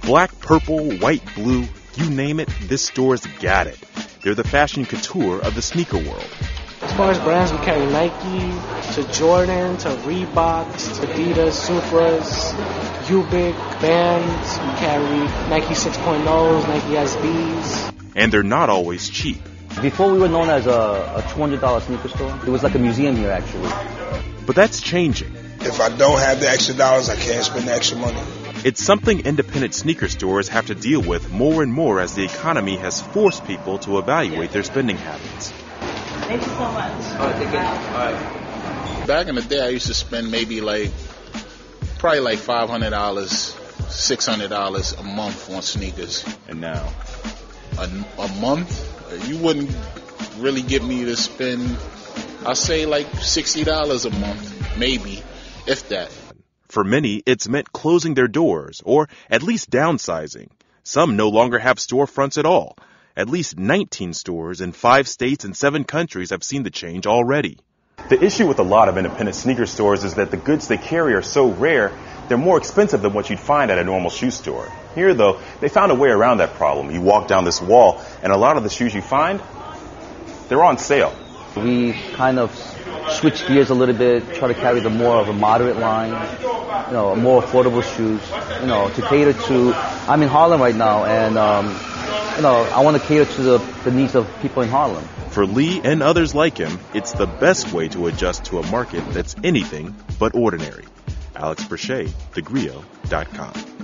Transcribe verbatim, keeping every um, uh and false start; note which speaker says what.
Speaker 1: Black, purple, white, blue, you name it, this store's got it. They're the fashion couture of the sneaker world.
Speaker 2: As far as brands, we carry Nike, to Jordan, to Reebok, to Adidas, Supras, Ubik, Vans. We carry Nike six point ohs, Nike S Bs.
Speaker 1: And they're not always cheap.
Speaker 3: Before we were known as a, a two hundred dollars sneaker store. It was like a museum here, actually.
Speaker 1: But that's changing.
Speaker 4: If I don't have the extra dollars, I can't spend the extra money.
Speaker 1: It's something independent sneaker stores have to deal with more and more as the economy has forced people to evaluate their spending habits.
Speaker 5: Thank you so much.
Speaker 6: All right, take care. All right. Back in the day, I used to spend maybe like, probably like five hundred dollars, six hundred dollars a month on sneakers.
Speaker 1: And now?
Speaker 6: A, a month? You wouldn't really get me to spend, I'd say like sixty dollars a month, maybe, if that.
Speaker 1: For many, it's meant closing their doors, or at least downsizing. Some no longer have storefronts at all. At least nineteen stores in five states and seven countries have seen the change already.
Speaker 7: The issue with a lot of independent sneaker stores is that the goods they carry are so rare, they're more expensive than what you'd find at a normal shoe store. Here, though, they found a way around that problem. You walk down this wall, and a lot of the shoes you find, they're on sale.
Speaker 3: We kind of switch gears a little bit, try to carry the more of a moderate line, you know, more affordable shoes, you know, to cater to, I'm in Harlem right now, and, um, you know, I want to cater to the, the needs of people in Harlem.
Speaker 1: For Lee and others like him, it's the best way to adjust to a market that's anything but ordinary. Alex Brachet, the grio dot com.